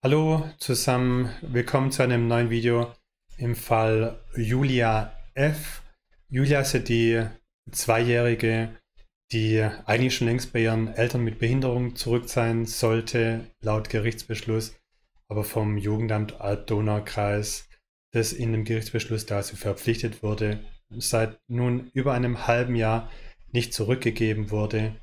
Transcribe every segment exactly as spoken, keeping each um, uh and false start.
Hallo zusammen, willkommen zu einem neuen Video im Fall Julia F. Julia ist ja die Zweijährige, die eigentlich schon längst bei ihren Eltern mit Behinderung zurück sein sollte, laut Gerichtsbeschluss, aber vom Jugendamt Alb-Donau-Kreis, das in dem Gerichtsbeschluss dazu verpflichtet wurde, seit nun über einem halben Jahr nicht zurückgegeben wurde.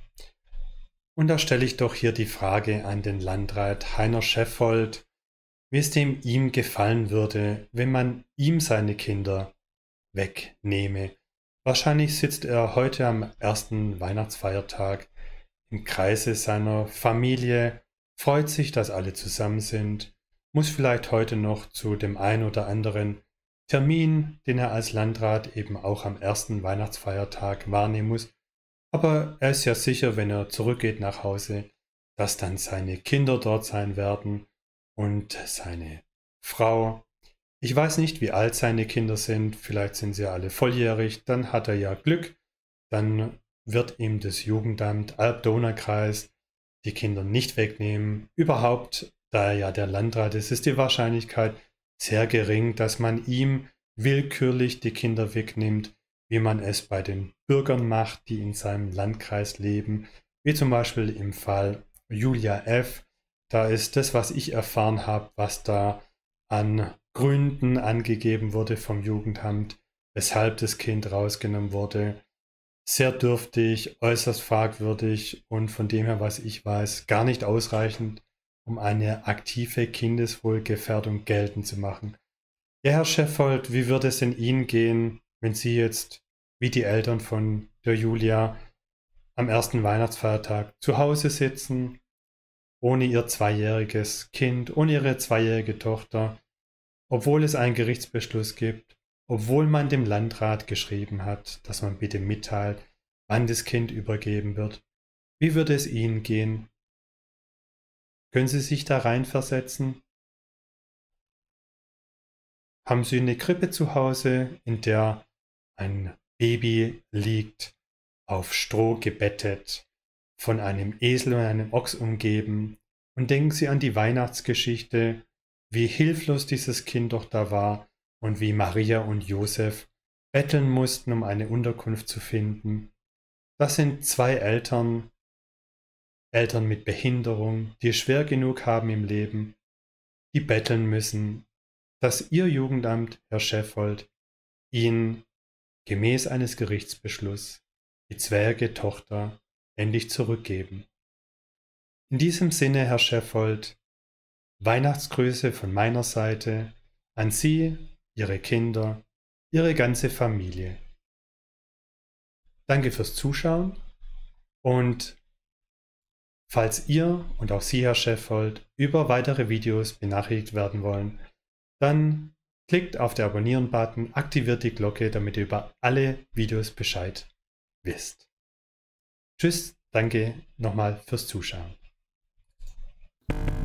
Und da stelle ich doch hier die Frage an den Landrat Heiner Scheffold, wie es dem ihm gefallen würde, wenn man ihm seine Kinder wegnehme. Wahrscheinlich sitzt er heute am ersten Weihnachtsfeiertag im Kreise seiner Familie, freut sich, dass alle zusammen sind, muss vielleicht heute noch zu dem ein oder anderen Termin, den er als Landrat eben auch am ersten Weihnachtsfeiertag wahrnehmen muss. Aber er ist ja sicher, wenn er zurückgeht nach Hause, dass dann seine Kinder dort sein werden und seine Frau. Ich weiß nicht, wie alt seine Kinder sind, vielleicht sind sie alle volljährig, dann hat er ja Glück, dann wird ihm das Jugendamt Alb-Donau-Kreis die Kinder nicht wegnehmen. Überhaupt, da er ja der Landrat ist, ist die Wahrscheinlichkeit sehr gering, dass man ihm willkürlich die Kinder wegnimmt, wie man es bei den Bürgern macht, die in seinem Landkreis leben, wie zum Beispiel im Fall Julia F. Da ist das, was ich erfahren habe, was da an Gründen angegeben wurde vom Jugendamt, weshalb das Kind rausgenommen wurde, sehr dürftig, äußerst fragwürdig und von dem her, was ich weiß, gar nicht ausreichend, um eine aktive Kindeswohlgefährdung geltend zu machen. Ja, Herr Scheffold, wie würde es in Ihnen gehen, wenn Sie jetzt, wie die Eltern von der Julia, am ersten Weihnachtsfeiertag zu Hause sitzen, ohne ihr zweijähriges Kind, ohne ihre zweijährige Tochter, obwohl es einen Gerichtsbeschluss gibt, obwohl man dem Landrat geschrieben hat, dass man bitte mitteilt, wann das Kind übergeben wird. Wie würde es Ihnen gehen? Können Sie sich da reinversetzen? Haben Sie eine Krippe zu Hause, in der ein Baby liegt, auf Stroh gebettet, von einem Esel und einem Ochs umgeben, und denken Sie an die Weihnachtsgeschichte, wie hilflos dieses Kind doch da war und wie Maria und Josef betteln mussten, um eine Unterkunft zu finden. Das sind zwei Eltern, Eltern mit Behinderung, die es schwer genug haben im Leben, die betteln müssen, dass Ihr Jugendamt, Herr Scheffold, Ihnen gemäß eines Gerichtsbeschlusses die zweijährige Tochter endlich zurückgeben. In diesem Sinne, Herr Scheffold, Weihnachtsgrüße von meiner Seite an Sie, Ihre Kinder, Ihre ganze Familie. Danke fürs Zuschauen und falls ihr und auch Sie, Herr Scheffold, über weitere Videos benachrichtigt werden wollen, dann klickt auf den Abonnieren-Button, aktiviert die Glocke, damit ihr über alle Videos Bescheid wisst. Tschüss, danke nochmal fürs Zuschauen.